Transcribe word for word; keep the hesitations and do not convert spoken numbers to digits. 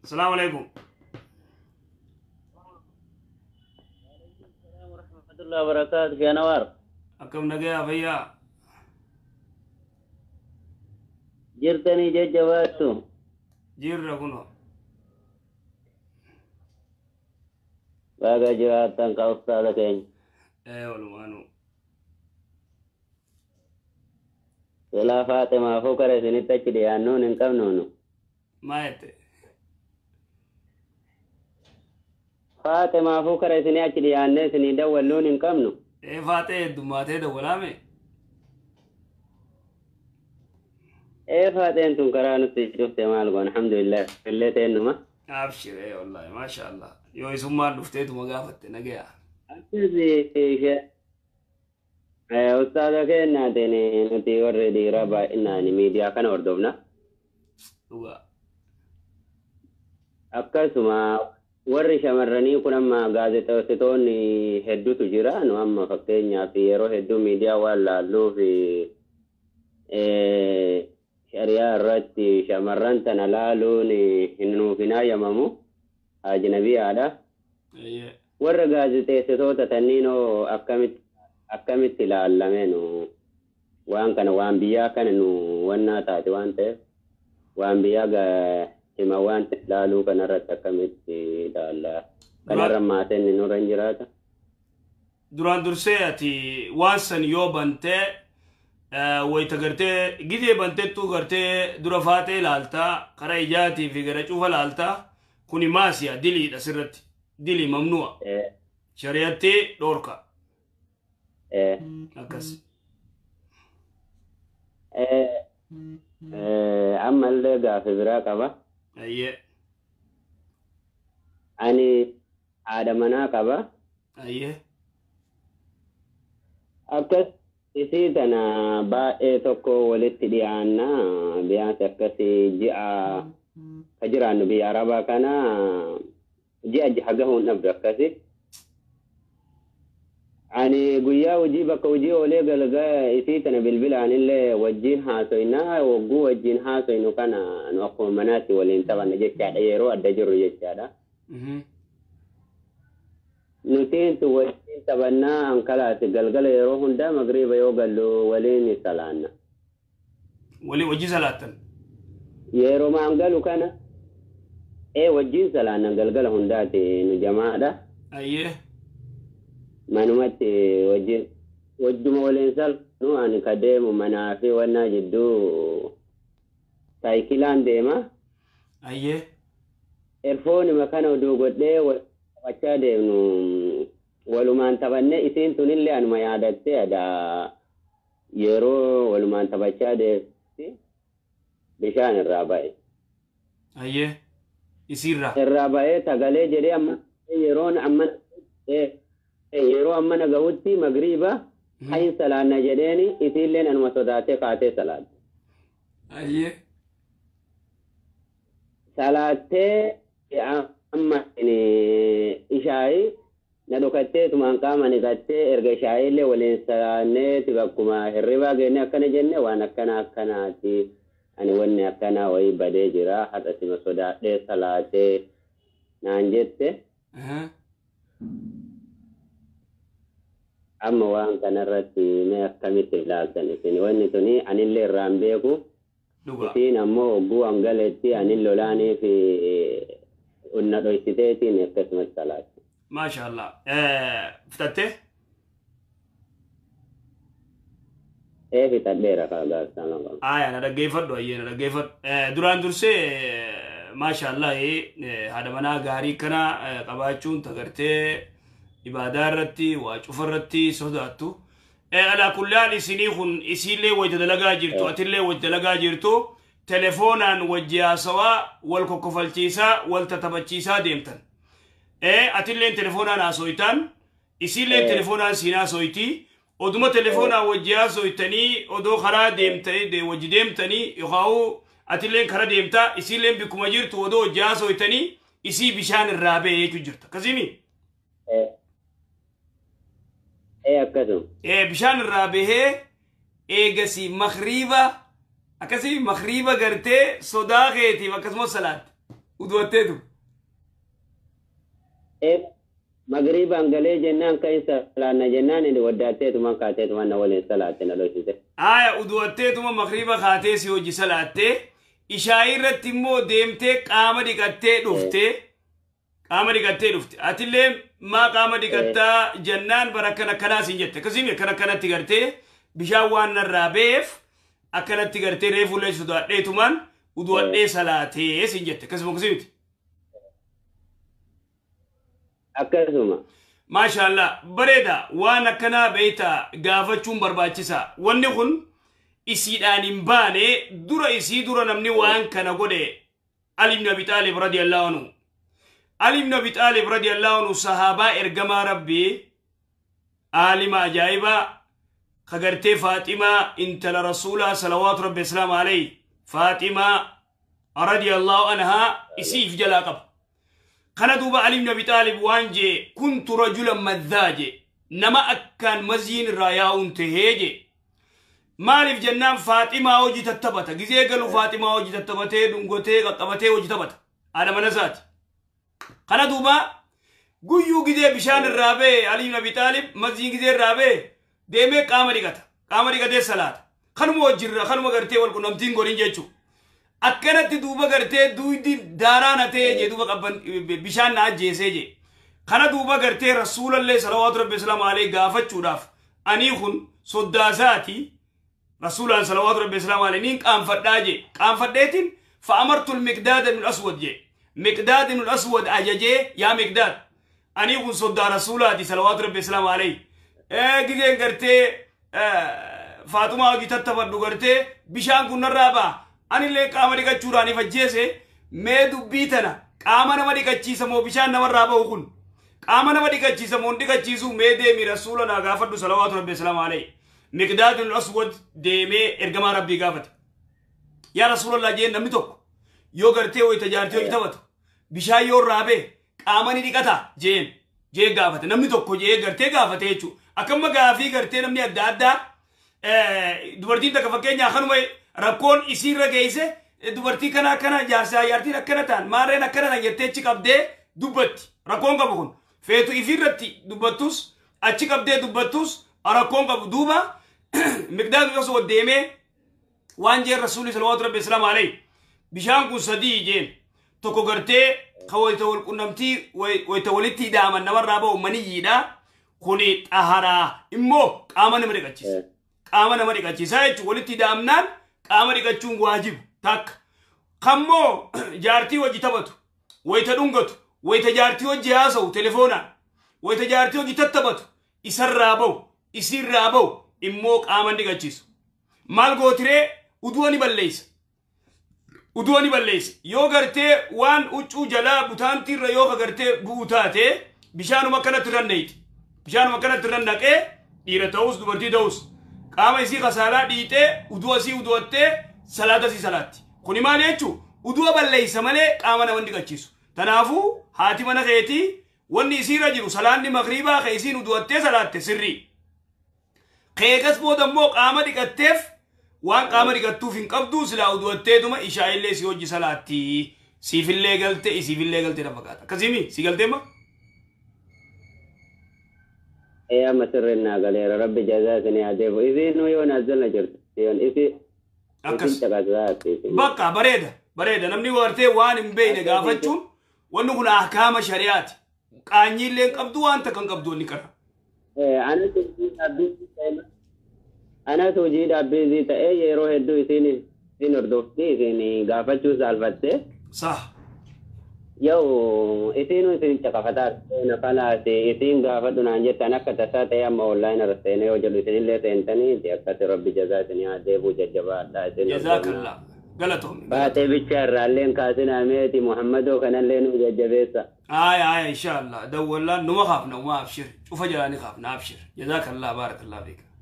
السلام عليكم. السلام ورحمة الله وبركاته يا نوار. أكم نجيا فيا. جرتني جواتو. جير ركونو. باقي جواتن كأستاذ كين. إيه والله ولا فاطمة فكرة سنتكدي عنون إن كم نونو. ما يت. فاطمة فكرة سنتكدي عنون سنيدا ولون إن كم نو. إيه فاتي دماتي دولا مي. إيه فاتي أنتم كرانو تشوف تمالكم الحمد لله اللي تنما. أبشر إيه والله ما شاء الله. يو يسمى نفتيت مقافة نجيا. أكيد أستاذ كين ناتني نتي وردي ربع إنني ميديا كان وردونا. هو. أكاسما warri shamarranii kun amma gaazexeessitoonni hedduutu jira nu amma fakkeenyaaf yeroo hedduu miidiyaa waan laalluu fi shariyaa irratti shamarran tana laaluun hin nuuf hin hayyamamu ajnabiyaadha. warra gaazexeessitoota tanniinoo akkamitti akkamitti ilaalame nu waan kana waan biyyaa kana nu wannaa taate waan ta'eef waan biyyaa ima waan laaluu kanarratti akkamitti ilaalla kanarra maateen nurra hin jiraata. Duraan dursee ati waan san yoo bantee wayita gartee gidee banteettuu gartee dura faatee ilaaltaa karaa ijaatii fi gara cufa ilaaltaa kuni maasiya diliidha sirratti dilii mamnu'a shari'atti dhoorka akkas. ammallee gaafa biraa qaba. Aye. Ani ada mana kaba? Aye. Akkas isi tana ba e tokko walitti dhiyaanna biyaansi akkasi ji'a kajiraannu biyya arabaa kana ji'a jaha gahuun dhabdu akkasi. Ani guyyaa hojii bakka hojii oolee galgaa isii tana bilbilaan illee wajjin haasoynaa wagguu wajjin haasoynu kana nu akkuma manaatti waliin taphanna jechaadha yeroo adda jirru jechaadha. Nutiin wajjin taphannaa ankalaati galgala yeroo hundaa magriiba yoo gallu waliin salaanna. Walii wajjin salaatan? Yeroo maan galu kana ee wajjin salaanna galgala hundaati nu jamaadha. Ayyee. manumatti wajjin wajjuma waliin salnu ani kadeemu manaa fi wannaa jidduu saayikilaan deema. Ayyee. Erfoonima kana oduu godhee taphachaa deemnu walumaan taphannee isiin tunillee anuma yaadattee ada yeroo walumaan taphachaa deemti bishaan irraa ba'e. Ayyee. Isiirraa. Irraa ba'ee tagalee jedhee amma yeroon amma yeroo amma nagahutti magriiba hayin salaanna jedheeni isiilleen anuma sodaatee kaatee salaatte. Ayyee. Salaattee amma ishaayi na dhokattee tumaan qaama niqattee erga ishaayiillee waliin salaanneeti bakkuma hirribaa geenne akkana jenne waan akkana akkanaati ani wanni akkanaa wayii badee jira har'a sima sodaadhee salaatee naan jette. Amma waan kanarratti mee akkamitti ilaaltan isin wanni tuni anillee irraan beeku isin ammoo ogguu hangaletti anin lolaanii fi unna dhoysiteetiin akkasumas salaatti. Maasha Allah. Fitattee? Ee fitadheera kaagaarsaa maqaan. Aya na dhaggeeffadhu ayyee na dhaggeeffadhu. Duraan dursee maasha Allah haadha manaa gaarii kana qabaachuun tagartee ibadaa irratti waa cufa irratti sodaattu. Ala kullaan isinii kun isiillee wajja dalagaa jirtu atillee wajja dalagaa jirtu telefoonaan wajji haasawaa wal kokkofalchiisaa wal taphachiisaa deemtan. Atilleen telefoonaan haasoytan isiilleen telefoonaan siin haasoyti oduma telefoonaan wajji haasoytanii odoo karaa deemtanii wajji deemtanii yookaan atilleen karaa deemtaa isiilleen bikkuma jirtu odoo wajji haasoytanii isii bishaan irraa ba'ee jechuu jirta. Akkasimi? Eh akkasuma. Eh bishaan irraa bahee eegasi maghriba akkasii maghriba gartee sodaa keetiif akkasumas salaat. udwatteetu ee magriban galee jennaan kan salaanna jennaan inni waddaatteetu man kaateetu man waliin salaatte na loosite aya udwatteetuma magriba kaatee si hojii salaattee ishaa irratti immoo deemtee qaama dhiqattee dhuftee qaama dhiqattee dhufte atillee maa qaama dhiqattaa jennaan bara akkana akkanaa siin jette akkasii akkana akkanatti gartee bishaan waan narraa beef akkanatti gartee reefullee sodaadheetumaan udwadhee salaatee siin jette akkasuma akkasii miti akkasuma maashaallah bareeda waan akkanaa beeyta gaafachuun barbaachisa wanni kun isiidhaan hin baane dura isii dura namni waan kana godhe Ali ibn Abi Talib radiyallahu anhu Ali ibn Abi Talib radiyallahu anhu sahaabaa ergamaa rabbii alima ajaa'iba kagartee Faaximaa intala rasuulaa salawaatu rabbi islaamu alayhi Faaximaa radiyallahu anha isiif jalaa qaba kana duuba Ali ibn Abi Talib waan jee kuntu rajulan madhaaje nama akkaan maziin irraa yaa'uun tahee jee maaliif jennaan Faaximaa hojii tattabata gizee galu Faaximaa hojii tattabatee dhungotee qaqqabatee hojii tabbata haadha mana isaati kana duuba guyyuu gizee bishaan irraa bee Ali ibn Abi Talib maziin gizee irraa bee deemee qaama dhiqata qaama dhiqatee salaata kanuma wajjirra kanuma gartee wal qunnamtiin godhin jechuu akkanatti duuba gartee duudi daaraan hatee jee duuba qabban bishaan na ajjeesee jee kana duuba gartee rasuulallee salawaatu rabbi islaamu alayhi gaafachuudhaaf anii kun soddaasaati rasuulaan salawaatu rabbi islaamu alayhi niin qaanfadhaa jee qaanfadheetiin fa'amartul miqdaad ibn aswad jee miqdaad ibn aswad ajajee yaa miqdaad anii kun soddaa rasuulaati salawaatu rabbi islaamu alayhi ee gizeen gartee Faaxumaa hojii tattabadhu gartee bishaan kun narraa ba'a anillee qaama dhiqachuudhaan ifajjeese mee dubbii tana qaama nama dhiqachiisa moo bishaan namarraa ba'u kun qaama nama dhiqachiisa moo dhiqachiisu mee deemi rasuula naa gaafadhu salawaatu rabbi islaamu alayhi miqdaad ibn aswad deemee ergamaa rabbii gaafate yaa rasuulallah jeen namni tokko yoo gartee wayita jaartii hojii taphatu bishaan yoo irraa ba'e qaama ni dhiqata jeen jee gaafate namni tokko jee gartee gaafate jechuudha akkamma gaafii gartee namni adda addaa dubartiin takka fakkeenyaa kanuma rakkoon isiirra geesse dubartii kana akkana jaarsaa jaartiin akkana ta'an maarreen akkana na jettee achi qabdee dubbatti rakkoon qabu kun feetu ifirratti dubbattus achi qabdee dubbattus rakkoon qabu duuba miqdaad ibn aswad deemee waan jeen rasuulli salawaatu rabbi islaamu alayhi bishaan kun sadii jeen tokko gartee ka wayita wal qunnamtii wayita walitti hidhaaman namarraa ba'u maniyyiidha kuni xaharaa immoo qaama nama dhiqachiisa qaama nama dhiqachiisa jechuun walitti hidhaamnaan qaama dhiqachuun waajibu takka kammoo jaartii hojii taphatu wayita dhungatu wayita jaartii hojii haasa'u telefoonaan wayita jaartii hojii tattabatu isarraa ba'u isirraa ba'u immoo qaama dhiqachiisu maal gootiree uduu ni balleessa uduu ni balleessa yoo gartee waan huccuu jalaa butaantiirra yoo ka gartee bu'u taate bishaanuma kanatti randeeyti bishaanuma kanatti randaqee dhiira ta'us dubartii ta'us qaama isii kasaalaa dhiitee uduu asii uduwattee salaata asii salaatti kuni maal jechuu uduu balleessa malee qaama nama dhiqachiisu tanaafuu haati mana keetii wanni isiirra jiru salaanni magriibaa ka isiin uduwattee salaatte sirrii keekas booda immoo qaama dhiqatteef waan qaama dhiqattuuf hin qabdu silaa uduwatteetuma ishaa illee si hojii salaatti siifillee galte isiifillee galte na fakkaata akkasimi si galteema يا مسرنا قال ربي جزاكني عذاب إذن ويون أزلنا جرت يون إذن أكس بقى بريدة بريدة نمني ورتي وان مبين قافتشون ونقول أحكام شريعات كاني لين قبضوا أنت كان قبضوا نكرة أنا توجد أبي أنا توجد أبي زي تأي يروح يدو إثنين إثنين أردوفتي إثنين قافتشوا سالفتة صح يو إثنين إثنين تكافتات نفلا سي إثنين قافتوا نانجت أنا كتسات يا مولاي نرسيني وجلو إثنين لي سنتني تيكت ربي جزاكني عذاب وججبا جزاك الله قالتهم فاتي بشر لين كاسنا ميتي محمد وكان لين وججبيسا آي آي إن شاء الله دولنا نوخاف نوما أبشر شوف جلاني خاف نابشر جزاك الله بارك الله فيك